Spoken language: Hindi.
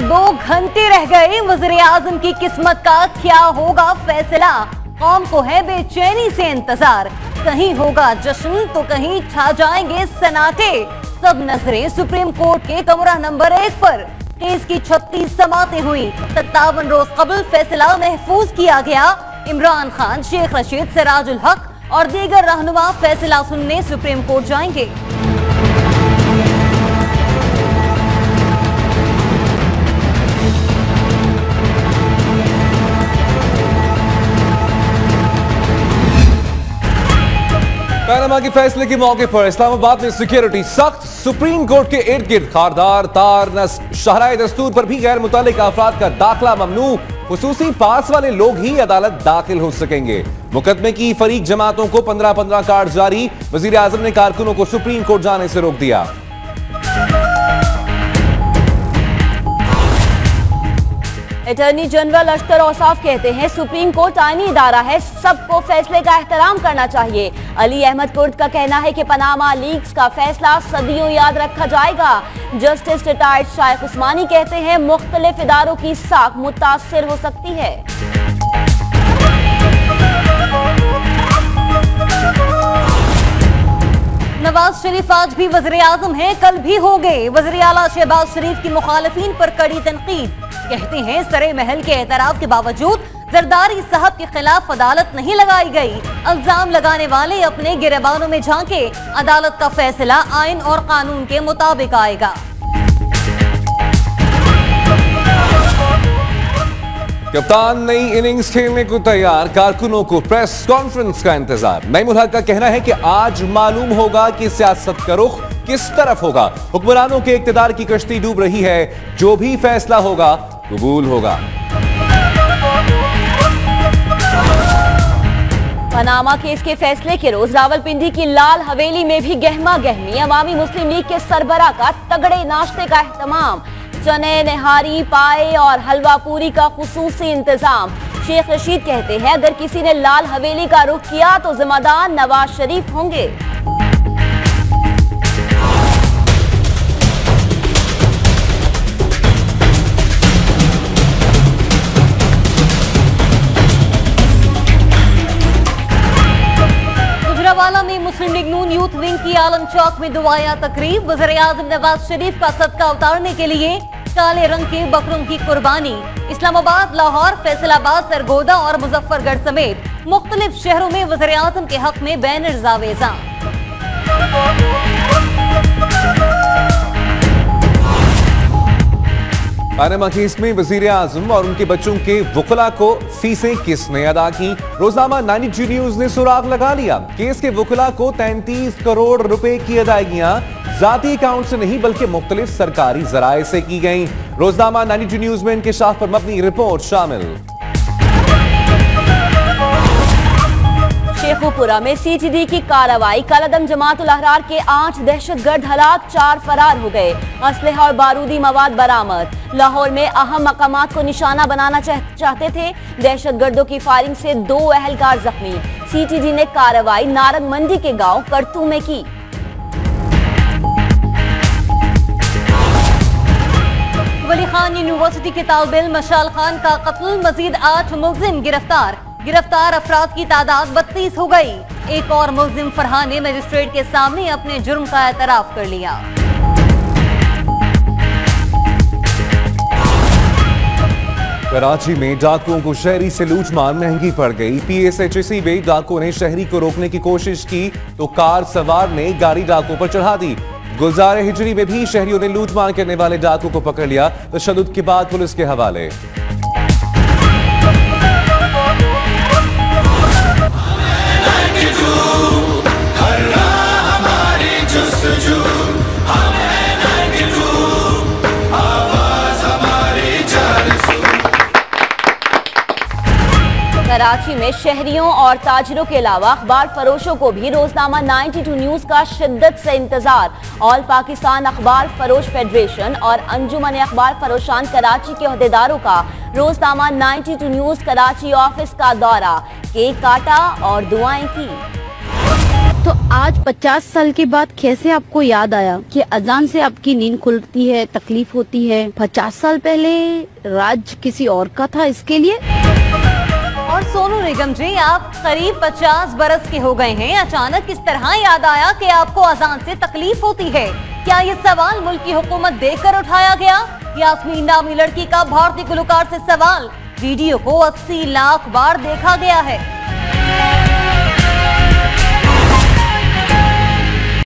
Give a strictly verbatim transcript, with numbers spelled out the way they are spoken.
दो घंटे रह गए, वज़ीर आज़म की किस्मत का क्या होगा फैसला। कौम को है बेचैनी से इंतजार, कहीं होगा जश्न तो कहीं छा जाएंगे सन्नाटे। सब नजरें सुप्रीम कोर्ट के कमरा नंबर एक पर। केस की छत्तीस समातें हुई, सत्तावन रोज कबल फैसला महफूज किया गया। इमरान खान, शेख रशीद, सिराजुल हक और दीगर रहनुमा फैसला सुनने सुप्रीम कोर्ट जाएंगे। पैनामा के फैसले के मौके पर इस्लामाबाद में सिक्योरिटी सख्त। सुप्रीम कोर्ट के इर्द गिर्द खारदार तार नस्ब शहराए दस्तूर पर भी गैर मुतालिक अफराद का दाखिला ममनू। खुसूसी पास वाले लोग ही अदालत दाखिल हो सकेंगे। मुकदमे की फरीक जमातों को पंद्रह पंद्रह कार्ड जारी। वजीर आजम ने कारकुनों को सुप्रीम कोर्ट जाने से रोक दिया। अटॉर्नी जनरल अख्तर औसाफ कहते हैं सुप्रीम कोर्ट आईनी इदारा है, सबको फैसले का एहतराम करना चाहिए। अली अहमद कुर्द का कहना है कि पनामा लीक्स का फैसला सदियों याद रखा जाएगा। जस्टिस रिटायर्ड शाइख उस्मानी कहते हैं मुख्तलिफ इदारों की साख मुतासिर हो सकती है। नवाज शरीफ आज भी वज़ीर आज़म हैं, कल भी होंगे। वज़ीर आला शहबाज शरीफ की मुखालिफिन पर कड़ी तनकीद। कहते हैं सरे महल के एतराफ के बावजूद जरदारी साहब के खिलाफ अदालत नहीं लगाई गई। इल्जाम लगाने वाले अपने गिरबानों में झांके। अदालत का फैसला आइन और कानून के मुताबिक आएगा। कप्तान नई इनिंग्स खेलने को तैयार, कारकुनों को प्रेस कॉन्फ्रेंस का इंतजार। नईमुल हक का कहना है कि आज मालूम होगा कि सियासत का रुख किस तरफ होगा। हुक्मरानों के इक्तदार की कश्ती डूब रही है, जो भी फैसला होगा कबूल होगा। पनामा केस के फैसले के रोज रावलपिंडी की लाल हवेली में भी गहमा गहमी। अवामी मुस्लिम लीग के सरबराह का तगड़े नाश्ते का एहतमाम। चने, नहारी, पाए और हलवा पूरी का खुसूसी इंतजाम। शेख रशीद कहते हैं अगर किसी ने लाल हवेली का रुख किया तो जिम्मेदार नवाज शरीफ होंगे। गुजरावाला में मुस्लिम लीग नून यूथ विंग की आलम चौक में दुआया तकरीब। वज़ीर आज़म नवाज शरीफ का सदका उतारने के लिए काले रंग के बकरों की कुर्बानी। इस्लामाबाद, लाहौर, फैसलाबाद, सरगोदा और मुजफ्फरगढ़ समेत मुख्तलिफ शहरों में वज़ीर आज़म के हक में बैनर आवेजा। पनामा केस में वजीर आजम और उनके बच्चों के वकला को फीसें किसने अदा की। रोजनामा नाइन्टी न्यूज ने सुराग लगा लिया। केस के वकला को तैंतीस करोड़ रुपए की अदायगियां जाती अकाउंट से नहीं बल्कि मुख्तलिफ सरकारी जराए से की गई। रोजनामा नाइन्टी न्यूज में इंकिशाफ पर मबनी रिपोर्ट शामिल। शेखुपुरा में सीटीडी की कार्रवाई। कलअदम जमात उल अहरार के आठ दहशतगर्द हलाक, चार फरार हो गए। असलहा और बारूदी मवाद बरामद। लाहौर में अहम मकामात को निशाना बनाना चाहते थे, दहशतगर्दों की फायरिंग से दो अहलकार जख्मी। सीटीडी ने कार्रवाई नारंग मंडी के गांव करतू में की। वली खान यूनिवर्सिटी के तालिब इल्म मशाल खान का कत्ल, मजीद आठ मुलजिम गिरफ्तार। गिरफ्तार अफराद की तादाद बत्तीस हो गई। एक और मुलजिम फरहान ने मजिस्ट्रेट के सामने अपने जुर्म का एतराफ कर लिया। कराची में डाकुओं को शहरी से लूट मार महंगी पड़ गई। पीएसएचसी में डाकुओं ने शहरी को रोकने की कोशिश की तो कार सवार ने गाड़ी डाकुओं पर चढ़ा दी। गुलजार हिजरी में भी शहरियों ने लूट मार करने वाले डाकू को पकड़ लिया। तशद्दुद के बाद पुलिस के हवाले। कराची में शहरियों और ताजिरों के अलावा अखबार फरोशों को भी रोजनामा बानवे न्यूज का शिद्दत से इंतजार। ऑल पाकिस्तान अखबार फरोश फेडरेशन और अंजुमन अखबार फरोशान कराची के अहदेदारों का रोजनामा बानवे न्यूज कराची ऑफिस का दौरा, केक काटा और दुआएं की। तो आज पचास साल के बाद कैसे आपको याद आया कि अजान से आपकी नींद खुलती है, तकलीफ होती है? पचास साल पहले राज किसी और का था इसके लिए। और सोनू निगम जी, आप करीब पचास बरस के हो गए हैं, अचानक किस तरह याद आया कि आपको अजान से तकलीफ होती है? क्या ये सवाल मुल्क की हुकूमत देखकर उठाया गया? यास्मीन नामी लड़की का भारतीय गुलकार से सवाल, वीडियो को अस्सी लाख बार देखा गया है।